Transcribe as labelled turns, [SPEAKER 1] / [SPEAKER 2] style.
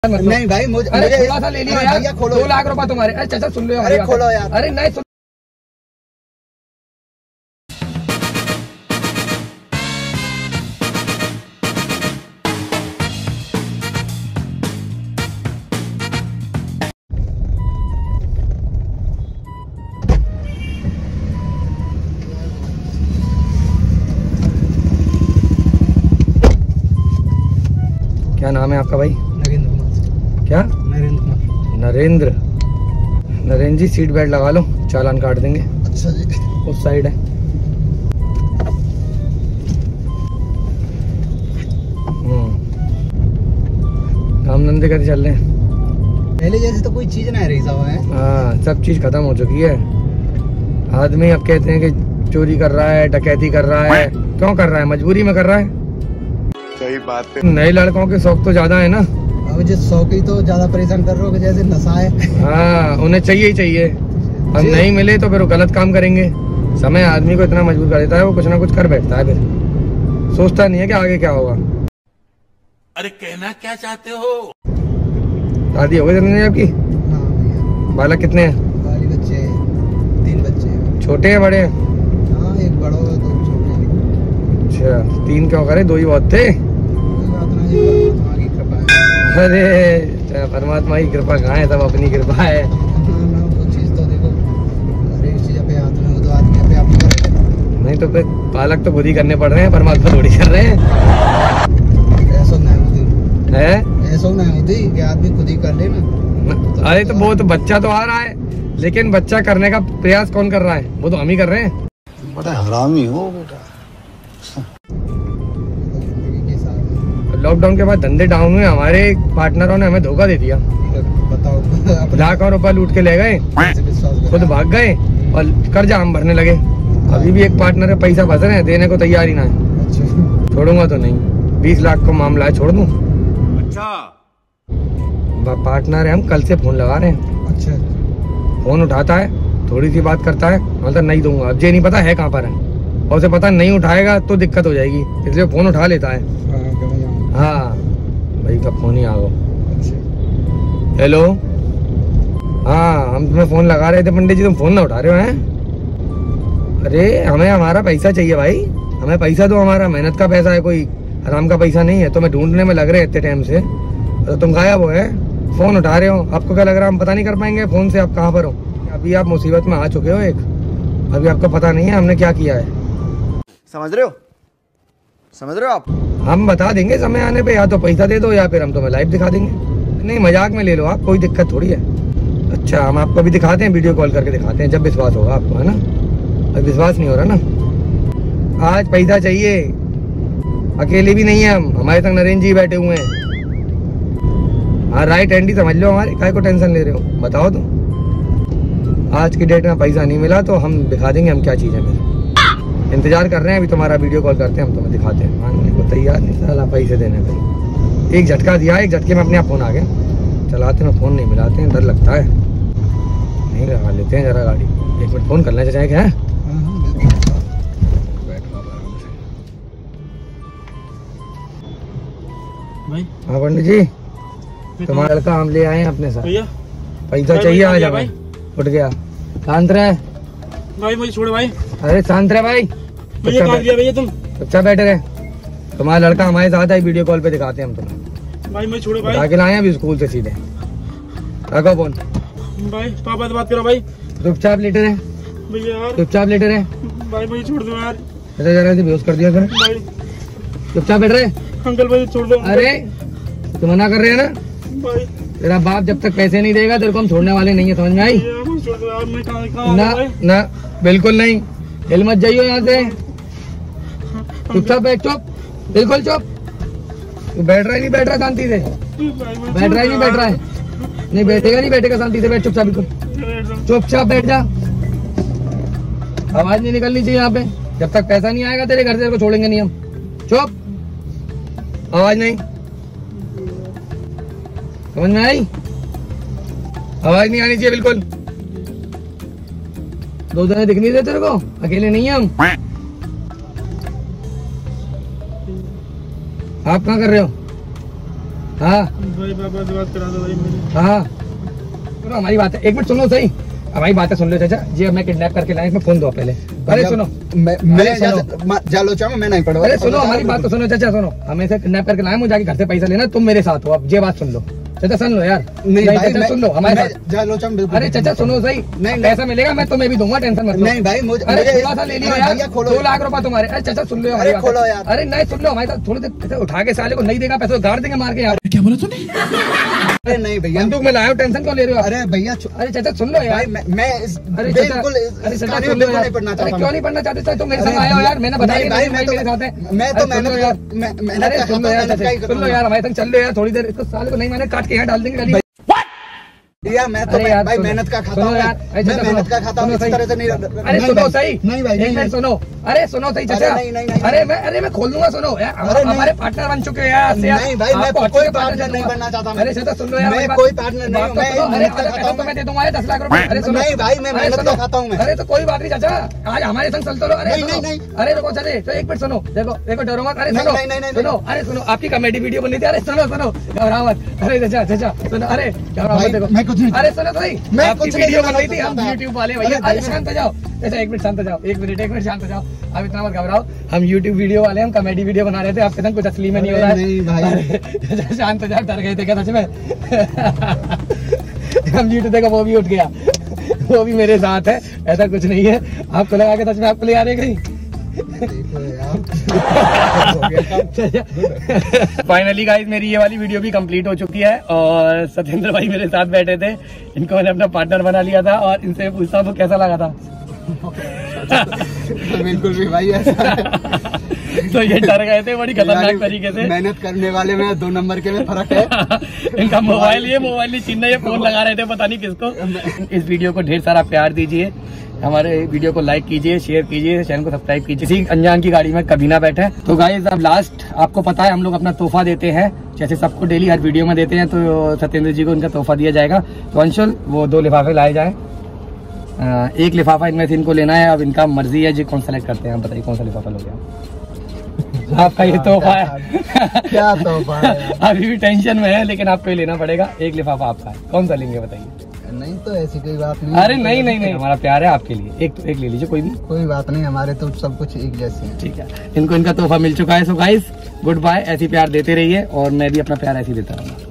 [SPEAKER 1] नहीं भाई मुझे
[SPEAKER 2] थोड़ा सा ले लिया यार, 2 लाख रुपए तुम्हारे। अरे चाचा सुन लो,
[SPEAKER 1] अरे खोलो यार।
[SPEAKER 2] अरे नहीं सुन। क्या नाम है आपका भाई?
[SPEAKER 1] नरेंद्र कुमार।
[SPEAKER 2] क्या?
[SPEAKER 1] नरेंद्र कुमार।
[SPEAKER 2] नरेंद्र जी सीट बेल्ट लगा लो, चालान काट देंगे।
[SPEAKER 1] अच्छा जी।
[SPEAKER 2] उस साइड है। काम धंधे कैसे चल रहे हैं?
[SPEAKER 1] पहले जैसे तो कोई चीज नहीं रही साहब है।
[SPEAKER 2] हाँ, सब चीज खत्म हो चुकी है। आदमी अब कहते हैं कि चोरी कर रहा है, डकैती कर रहा है। क्यों कर रहा है? मजबूरी में कर रहा है। सही बात है। नए लड़कों के शौक तो ज्यादा है ना।
[SPEAKER 1] अब जिस शौक ही तो ज्यादा परेशान कर रहे हो कि जैसे नशा है।
[SPEAKER 2] हाँ, उन्हें चाहिए ही चाहिए। अब नहीं मिले तो फिर वो गलत काम करेंगे। समय आदमी को इतना मजबूर कर देता है, वो कुछ ना कुछ कर बैठता है, फिर सोचता नहीं है कि आगे क्या होगा।
[SPEAKER 3] अरे कहना क्या चाहते हो?
[SPEAKER 2] शादी हो गई जननी आपकी?
[SPEAKER 1] हाँ भैया।
[SPEAKER 2] बालक कितने हैं?
[SPEAKER 1] बाली बच्चे, 3 बच्चे हैं।
[SPEAKER 2] छोटे हैं बड़े हैं?
[SPEAKER 1] हाँ, एक बड़ा और 2 छोटे हैं।
[SPEAKER 2] अच्छा, 3 क्यों करे? 2 ही बहुत थे।
[SPEAKER 1] परमात्मा की कृपा है।
[SPEAKER 2] अरे परमात्मा की कृपा कहाँ है, सब अपनी कृपा है।
[SPEAKER 1] वो चीज तो देखो, हर एक चीज पे हाथ में हो तो आदमी पे आप करेगा।
[SPEAKER 2] नहीं तो फिर बालक तो खुद ही करने पड़ रहे हैं, परमात्मा थोड़ी कर रहे हैं।
[SPEAKER 1] ऐसा नहीं होती
[SPEAKER 2] है,
[SPEAKER 1] ऐसा नहीं होती कि आदमी खुद ही कर ले ना।
[SPEAKER 2] अरे तो वो तो बच्चा तो आ रहा है, लेकिन बच्चा करने का प्रयास कौन कर रहा है? वो तो हम ही कर रहे हैं।
[SPEAKER 3] बड़ा हरामी हो बेटा।
[SPEAKER 2] लॉकडाउन के बाद धंधे डाउन हुए, हमारे पार्टनरों ने हमें धोखा दे दिया।
[SPEAKER 1] बताओ,
[SPEAKER 2] लाखों रुपए लूट के ले गए, खुद भाग गए और कर्जा हम भरने लगे। अभी भी एक पार्टनर है, पैसा फंस रहे हैं, देने को तैयार ही ना है।
[SPEAKER 1] अच्छा।
[SPEAKER 2] छोड़ूंगा तो नहीं, 20 लाख को मामला है, छोड़ दूं?
[SPEAKER 3] अच्छा,
[SPEAKER 2] पार्टनर है, हम कल से फोन लगा रहे हैं।
[SPEAKER 1] अच्छा।
[SPEAKER 2] फोन उठाता है, थोड़ी सी बात करता है, मतलब नहीं दूंगा। अब ये नहीं पता है कहाँ पर है, और उसे पता नहीं उठाएगा तो दिक्कत हो जाएगी, इसलिए फोन उठा लेता है। हाँ भाई का फोन ही आ गया। हेलो, हाँ हम तुम्हें फोन लगा रहे थे पंडित जी, तुम फोन ना उठा रहे हो हैं? अरे हमें हमारा पैसा चाहिए भाई, हमें पैसा दो, हमारा मेहनत का पैसा है, कोई आराम का पैसा नहीं है। तुम्हें ढूंढने में लग रहे इतने टाइम से, तो तुम गायब हो है, फोन उठा रहे हो। आपको क्या लग रहा है हम पता नहीं कर पाएंगे फोन से आप कहाँ पर हो? अभी आप मुसीबत में आ चुके हो एक, अभी आपको पता नहीं है हमने क्या किया है।
[SPEAKER 3] समझ रहे हो? समझ रहे हो आप?
[SPEAKER 2] हम बता देंगे समय आने पे, या तो पैसा दे दो या फिर हम तुम्हें लाइव दिखा देंगे। नहीं मजाक में ले लो आप, कोई दिक्कत थोड़ी है। अच्छा, हम आपको भी दिखाते हैं, वीडियो कॉल करके दिखाते हैं, जब विश्वास होगा आपको, है ना? अब विश्वास नहीं हो रहा ना। आज पैसा चाहिए, अकेले भी नहीं है हम, हमारे तक नरेंद्र जी बैठे हुए हैं। हाँ, राइट हैंड ही समझ लो हमारे, काय को टेंशन ले रहे हो? बताओ तो, आज की डेट में पैसा नहीं मिला तो हम दिखा देंगे हम क्या चीज़ है। फिर इंतजार कर रहे हैं, अभी तुम्हारा वीडियो कॉल करते हैं, हम तुम्हें दिखाते हैं। मांगने को तैयार नहीं, साला पैसे देने पे। एक झटका दिया, एक झटके में अपने आप फोन आ गया। चलाते में फोन नहीं मिलाते हैं, डर लगता है। नहीं लगा लेते हैं जरा गाड़ी, 1 मिनट फोन कर लें चाहे क्या है। हाँ पंडित जी, तुम्हारा लड़का हम ले आए हैं अपने साथ। पैसा चाहिए आज हमें। उठ गया, शांत रहे
[SPEAKER 4] भाई, मुझे छोड़ो भाई।
[SPEAKER 2] अरे शांत रहे भाई,
[SPEAKER 4] भैया कहाँ गया भैया? तुम
[SPEAKER 2] अच्छा बैठे रहे। तुम्हारा लड़का हमारे साथ है, वीडियो कॉल पे दिखाते हैं हम तुम्हें।
[SPEAKER 4] भाई मुझे छोड़ो भाई।
[SPEAKER 2] उठा के लाए हैं अभी स्कूल से सीधे। रखो फोन
[SPEAKER 4] भाई, पापा से बात करो भाई।
[SPEAKER 2] चुपचाप लेटे रहे
[SPEAKER 4] भैया यार।
[SPEAKER 2] चुपचाप लेटे रहे।
[SPEAKER 4] भाई मुझे छोड़ दो यार।
[SPEAKER 2] ऐसा जरा से बेहोश कर दिया सर।
[SPEAKER 4] भाई
[SPEAKER 2] चुपचाप बैठ रहे।
[SPEAKER 4] अंकल भाई छोड़ दो।
[SPEAKER 2] अरे तुम मना कर रहे हैं ना?
[SPEAKER 4] भाई
[SPEAKER 2] तेरा बाप जब तक पैसे नहीं देगा तेरे को हम छोड़ने वाले नहीं है, समझ में आई?
[SPEAKER 4] मुझे छोड़ दो यार, मैं कहाँ
[SPEAKER 2] ना ना, बिल्कुल नहीं, हिल मत जाइयो यहाँ से। चुपचाप बैठ, चुप, बिल्कुल चुप। तू बैठ रहा है नहीं बैठ रहा शांति से? बैठ रहा है नहीं बैठ रहा है? नहीं बैठेगा, नहीं बैठेगा, शांति से बैठ, चुपचाप, बिल्कुल चुपचाप बैठ जा। आवाज नहीं निकलनी चाहिए यहाँ पे। जब तक पैसा नहीं आएगा तेरे घर से तेरे को छोड़ेंगे नहीं हम। चुप, आवाज नहीं, समझ में आई? आवाज नहीं आनी चाहिए बिल्कुल। 2 जने दिख नहीं दे तेरे को, अकेले नहीं है हम। आप कहाँ कर रहे हो? हाँ
[SPEAKER 4] भाई पापा से बात करा दो भाई मेरी।
[SPEAKER 2] हाँ सुनो हमारी बात है, एक मिनट सुनो सही, हमारी बातें सुन लो चाचा जी। अब मैं किडनैप करके लाए, इसमें फोन दो पहले। अरे सुनो
[SPEAKER 1] मैं जालो चाहूँ, मैं नहीं पढ़वा।
[SPEAKER 2] अरे सुनो हमारी बात तो सुनो चाचा, सुनो हमें से किडनैप करके लाए, मुझे जाके घर से पैसा लेना, तुम मेरे साथ हो। अब ये बात सुन लो चाचा, सुन लो यार। नहीं चाचा सुन लो हमारे साथ। अरे चाचा सुनो सही, नहीं पैसा मिलेगा मैं तुम्हें भी दूंगा, टेंशन मत लो।
[SPEAKER 1] नहीं भाई मुझे
[SPEAKER 2] थोड़ा सा ले लियो यार, 2 लाख रुपया तुम्हारे। अरे चाचा सुन लो हमारी बात। अरे नहीं सुन लो हमारे साथ, थोड़े देर उठा के साले को नहीं देगा पैसा, गाड़ देंगे मार के यार। क्या बोला तूने?
[SPEAKER 1] अरे नहीं भैया,
[SPEAKER 2] बंदूक में लाया हूँ, टेंशन क्यों ले रहे हो?
[SPEAKER 1] अरे भैया
[SPEAKER 2] अरे चाचा सुन लो यार,
[SPEAKER 1] मैं
[SPEAKER 2] अरे
[SPEAKER 1] बिल्कुल
[SPEAKER 2] अरे चाचा सुन लो यार, अरे क्यों नहीं पढ़ना चाहते? तुम मेरे साथ आए हो यार, मैंने बताया भाई मेरे साथ है।
[SPEAKER 1] मैं तो
[SPEAKER 2] सुन लो यार हमारे संग चल लो यार थोड़ी देर, इसको साले को नहीं मैंने काट के यहाँ डाल देंगे।
[SPEAKER 1] यार मैं तो भाई मेहनत का खाता हूँ यार, मैं मेहनत का खाता हूँ, इस तरह से नहीं।
[SPEAKER 2] अरे सुनो सही,
[SPEAKER 1] नहीं भाई
[SPEAKER 2] एक मिनट सुनो। अरे सुनो सही चाचा, अरे मैं खोल दूंगा, सुनो यार हमारे पार्टनर बन चुके हैं यार।
[SPEAKER 1] नहीं भाई मैं कोई पार्टनर नहीं बनना चाहता।
[SPEAKER 2] अरे चाचा सुन लो यार,
[SPEAKER 1] मैं कोई पार्टनर नहीं हूँ,
[SPEAKER 2] अरे पैसा मैं दे दूंगा 10 लाख रुपए। अरे सुनो
[SPEAKER 1] नहीं भाई मैं मेहनत का खाता हूँ।
[SPEAKER 2] अरे तो कोई बात नहीं चाचा, आज हमारे संग चलते लो। अरे अरे देखो चाचा, तो एक मिनट सुनो, देखो डरो मत। अरे सुनो, अरे सुनो आपकी कॉमेडी वीडियो बनी थी। अरे सुनो घबराओ मत। अरे चाचा सुनो, अरे घबराओ मत। देखो मैं कुछ, अरे सुनो भाई, मैं कुछ वीडियो बन रही थी, हम YouTube वाले भैया। अरे शांत हो जाओ ऐसा, एक मिनट शांत हो जाओ, एक मिनट शांत हो जाओ। अब इतना मत घबराओ, हम YouTube वीडियो वाले, हम कॉमेडी वीडियो बना रहे थे, आपके संग कुछ असली में नहीं हो रहा है। नहीं भाई शांत हो जाओ, डर गए थे क्या सच में? हम YouTube देखा, वो भी उठ गया, वो भी मेरे साथ है, ऐसा कुछ नहीं है। आपको लगा के सच में आपको ले आ रहे कहीं? फाइनली गाइस मेरी ये वाली वीडियो भी कंप्लीट हो चुकी है और सत्येंद्र भाई मेरे साथ बैठे थे, इनको मैंने अपना पार्टनर बना लिया था और इनसे पूछता हूँ कैसा लगा था।
[SPEAKER 1] बिल्कुल भी भाई ऐसा
[SPEAKER 2] तो ये डर गए थे बड़ी खतरनाक तरीके से।
[SPEAKER 1] मेहनत करने वाले में 2 नंबर के में फर्क है।
[SPEAKER 2] इनका मोबाइल नहीं छीनना, ये फोन लगा रहे थे पता नहीं किसको। इस वीडियो को ढेर सारा प्यार दीजिए, हमारे वीडियो को लाइक कीजिए, शेयर कीजिए, चैनल को सब्सक्राइब कीजिए। किसी अनजान की गाड़ी में कभी ना बैठे। तो गाइस अब लास्ट आपको पता है हम लोग अपना तोहफा देते हैं, जैसे सबको डेली हर वीडियो में देते हैं, तो सत्येंद्र जी को उनका तोहफा दिया जाएगा। तो अंशुल वो 2 लिफाफे लाए जाए, 1 लिफाफा इनमें से इनको लेना है। अब इनका मर्जी है जी कौन सेलेक्ट करते हैं, आप बताइए कौन सा लिफाफा लोगे आपका ये तोहफा है।
[SPEAKER 1] क्या तोहफा है?
[SPEAKER 2] अभी भी टेंशन में है लेकिन आपको ही लेना पड़ेगा। 1 लिफाफा आपका है, कौन सा लेंगे बताइए?
[SPEAKER 1] नहीं तो ऐसी कोई बात नहीं।
[SPEAKER 2] अरे नहीं हमारा प्यार है आपके लिए, एक ले लीजिए, कोई
[SPEAKER 1] बात नहीं, हमारे तो सब कुछ एक जैसे हैं।
[SPEAKER 2] ठीक है, इनको इनका तोहफा मिल चुका है। सो गाइस गुड बाय, ऐसी प्यार देते रहिए और मैं भी अपना प्यार ऐसे ही देता रहूंगा।